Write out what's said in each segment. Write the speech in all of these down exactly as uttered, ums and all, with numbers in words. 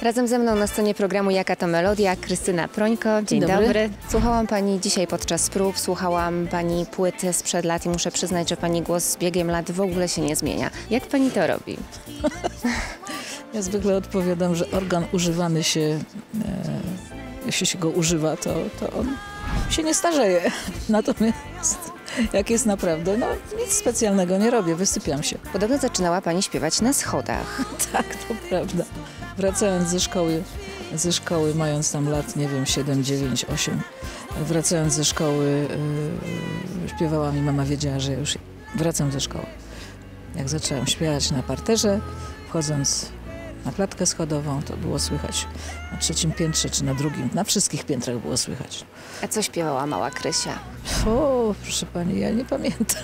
Razem ze mną na scenie programu Jaka to Melodia Krystyna Prońko. Dzień, Dzień dobry. dobry. Słuchałam Pani dzisiaj podczas prób, słuchałam Pani płyty sprzed lat i muszę przyznać, że Pani głos z biegiem lat w ogóle się nie zmienia. Jak Pani to robi? Ja zwykle odpowiadam, że organ używany się, e, jeśli się go używa, to, to on się nie starzeje. Natomiast jak jest naprawdę, no nic specjalnego nie robię, wysypiam się. Podobno zaczynała Pani śpiewać na schodach. Tak, to prawda. Wracając ze szkoły, ze szkoły, mając tam lat, nie wiem, siedem, dziewięć, osiem, wracając ze szkoły, yy, śpiewała mi, mama wiedziała, że ja już wracam ze szkoły. Jak zaczęłam śpiewać na parterze, wchodząc na klatkę schodową, to było słychać na trzecim piętrze czy na drugim, na wszystkich piętrach było słychać. A co śpiewała mała Krysia? O, proszę pani, ja nie pamiętam.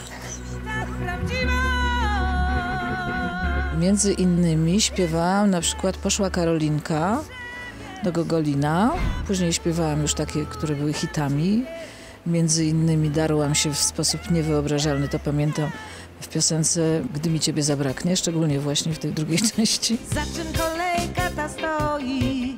Między innymi śpiewałam na przykład Poszła Karolinka do Gogolina. Później śpiewałam już takie, które były hitami. Między innymi Darłam się w sposób niewyobrażalny, to pamiętam w piosence Gdy mi ciebie zabraknie, szczególnie właśnie w tej drugiej części. Za czym kolejka ta stoi?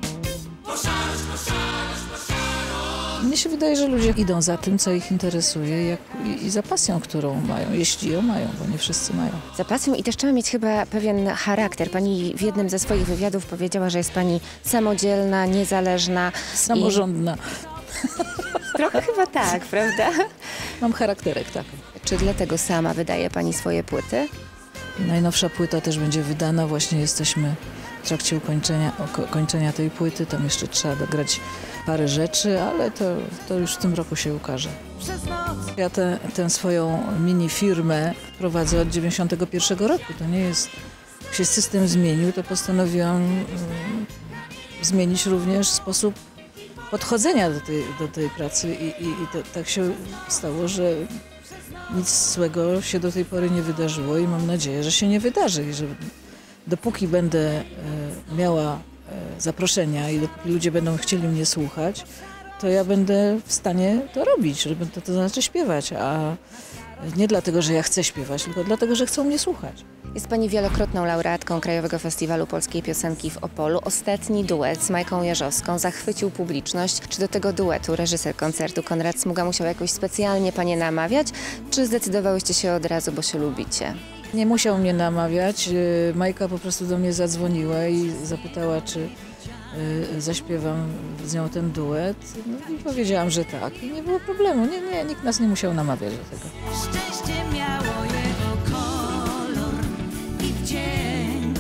Mnie się wydaje, że ludzie idą za tym, co ich interesuje jak, i, i za pasją, którą mają, jeśli ją mają, bo nie wszyscy mają. Za pasją i też trzeba mieć chyba pewien charakter. Pani w jednym ze swoich wywiadów powiedziała, że jest Pani samodzielna, niezależna. Samorządna. I... Trochę chyba tak, prawda? Mam charakterek, tak. Czy dlatego sama wydaje Pani swoje płyty? Najnowsza płyta też będzie wydana, właśnie jesteśmy w trakcie ukończenia, oko, kończenia tej płyty, tam jeszcze trzeba dograć parę rzeczy, ale to, to już w tym roku się ukaże. Przez noc. Ja tę, tę swoją mini firmę prowadzę od dziewięćdziesiątego pierwszego roku, to nie jest, jak się system zmienił, to postanowiłam um, zmienić również sposób podchodzenia do tej, do tej pracy i, i, i to, tak się stało, że nic złego się do tej pory nie wydarzyło i mam nadzieję, że się nie wydarzy i że dopóki będę e, miała e, zaproszenia i dopóki ludzie będą chcieli mnie słuchać, to ja będę w stanie to robić, żeby to, to znaczy śpiewać, a nie dlatego, że ja chcę śpiewać, tylko dlatego, że chcą mnie słuchać. Jest Pani wielokrotną laureatką Krajowego Festiwalu Polskiej Piosenki w Opolu. Ostatni duet z Majką Jeżowską zachwycił publiczność. Czy do tego duetu reżyser koncertu Konrad Smuga musiał jakoś specjalnie Panie namawiać, czy zdecydowałyście się od razu, bo się lubicie? Nie musiał mnie namawiać. Majka po prostu do mnie zadzwoniła i zapytała, czy zaśpiewam z nią ten duet. No i powiedziałam, że tak. I nie było problemu. Nie, nie, nikt nas nie musiał namawiać do tego. Szczęście miało jego kolor i wdzięk.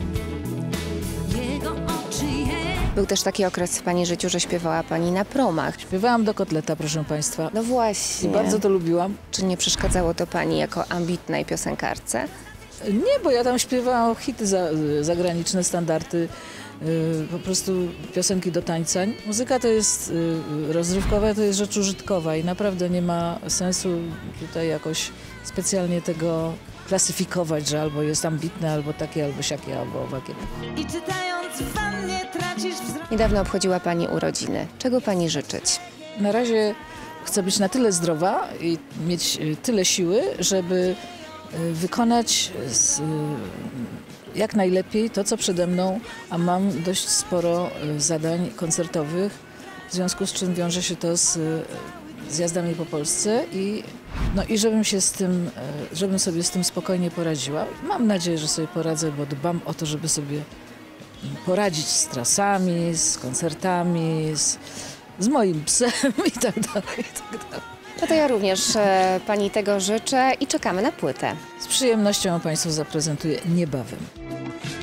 Jego oczy je... Był też taki okres w Pani życiu, że śpiewała Pani na promach. Śpiewałam do kotleta, proszę państwa. No właśnie. I bardzo to lubiłam. Czy nie przeszkadzało to Pani jako ambitnej piosenkarce? Nie, bo ja tam śpiewałam hity za, zagraniczne, standardy, yy, po prostu piosenki do tańca. Muzyka to jest yy, rozrywkowa, to jest rzecz użytkowa i naprawdę nie ma sensu tutaj jakoś specjalnie tego klasyfikować, że albo jest ambitne, albo takie, albo siakie, albo owakie. I czytając w wannie tracisz wzrok. Niedawno obchodziła Pani urodziny. Czego Pani życzyć? Na razie chcę być na tyle zdrowa i mieć tyle siły, żeby wykonać z, jak najlepiej to, co przede mną, a mam dość sporo zadań koncertowych, w związku z czym wiąże się to z zjazdami po Polsce i, no i żebym się z tym, żebym sobie z tym spokojnie poradziła. Mam nadzieję, że sobie poradzę, bo dbam o to, żeby sobie poradzić z trasami, z koncertami, z, z moim psem i tak dalej, i tak dalej. No to ja również e, Pani tego życzę i czekamy na płytę. Z przyjemnością Państwu zaprezentuję niebawem.